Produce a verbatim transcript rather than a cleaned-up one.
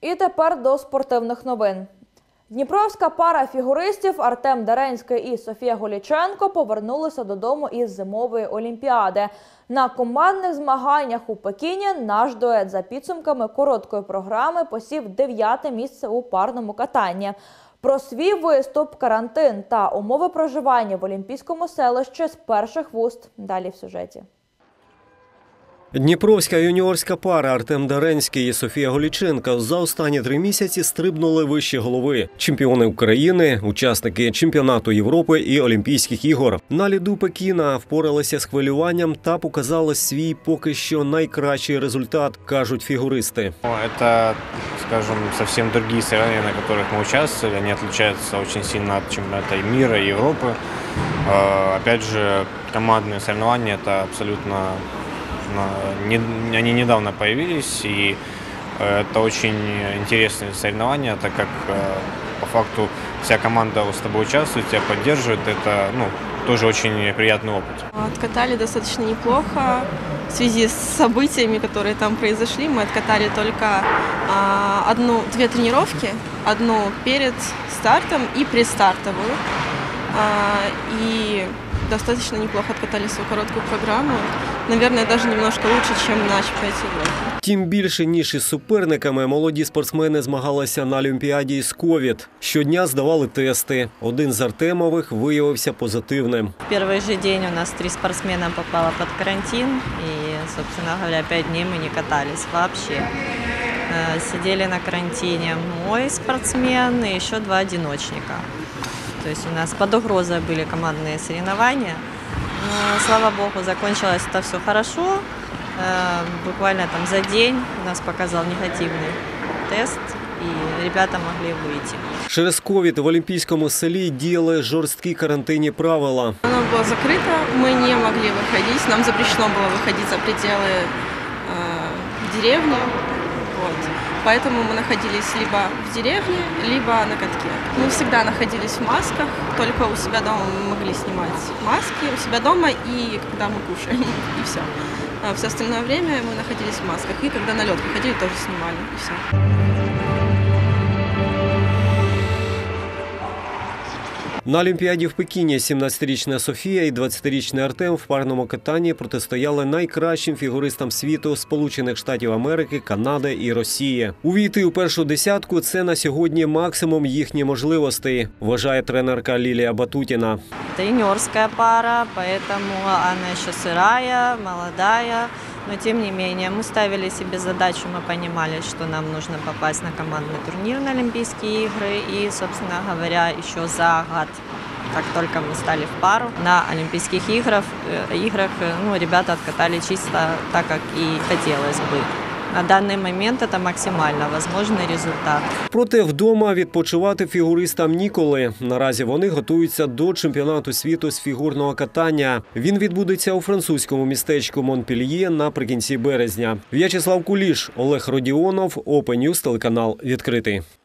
І тепер до спортивних новин. Дніпровська пара фігуристів Артем Даренський і Софія Голіченко повернулися додому із зимової олімпіади. На командних змаганнях у Пекіні наш дует за підсумками короткої програми посів дев'яте місце у парному катанні. Про свій виступ, карантин та умови проживання в Олімпійському селищі з перших вуст далі в сюжеті. Дніпровська юніорська пара Артем Даренський і Софія Голіченко за останні три місяці стрибнули вище голови. Чемпіони України, учасники чемпіонату Європи і Олімпійських ігор. На льоду Пекіна впоралися з хвилюванням та показали свій поки що найкращий результат, кажуть фігуристи. Це, скажем, зовсім інші соревнования, на яких ми участвовали. Вони відрізняються дуже сильно від чемпіонату мира і Європи. Опять же, командні соревнования – це абсолютно... Они недавно появились, и это очень интересные соревнования, так как по факту вся команда с тобой участвует, тебя поддерживает. Это ну, тоже очень приятный опыт. Откатали достаточно неплохо. В связи с событиями, которые там произошли, мы откатали только одну, две тренировки. Одну перед стартом и предстартовую. И достаточно неплохо откатали свою короткую программу. Наверное, даже немножко лучше, чем на чемпіонаті Європи. Тим більше, ніж із суперниками, молоді спортсмени змагалися на Олімпіаді з ковід. Щодня здавали тести. Один з Артемових виявився позитивним. В перший же день у нас три спортсмена попало під карантин. І, собственно говоря, п'ять днів ми не катались вообще. Сидели на карантине мой спортсмен и еще два одиночника. То есть у нас под угрозой были командные соревнования. Но, слава богу, закончилось это все хорошо. Буквально там за день у нас показал негативный тест, и ребята могли выйти. Через ковід в Олімпійському селі діяли жорсткі карантинні правила. Оно было закрыто, мы не могли выходить, нам запрещено было выходить за пределы э, деревни. Вот. Поэтому мы находились либо в деревне, либо на катке. Мы всегда находились в масках, только у себя дома мы могли снимать маски, у себя дома и когда мы кушаем, и все. А все остальное время мы находились в масках, и когда на лед выходили, тоже снимали, и все. На Олімпіаді в Пекіні сімнадцятирічна Софія і двадцятирічний Артем в парному катанні протистояли найкращим фігуристам світу – Сполучених Штатів Америки, Канади і Росії. Увійти у першу десятку – це на сьогодні максимум їхніх можливостей, вважає тренерка Лілія Батутіна. Це юніорська пара, тому вона ще сирая, молодая. Но, тем не менее, мы ставили себе задачу, мы понимали, что нам нужно попасть на командный турнир на Олимпийские игры. И, собственно говоря, еще за год, как только мы стали в пару, на Олимпийских играх, играх ну, ребята откатали чисто так, как и хотелось бы. На даний момент це максимально можливий результат. Проте вдома відпочивати фігуристам ніколи. Наразі вони готуються до чемпіонату світу з фігурного катання. Він відбудеться у французькому містечку Монпельє наприкінці березня. В'ячеслав Куліш, Олег Родіонов, Open News, телеканал «Відкритий».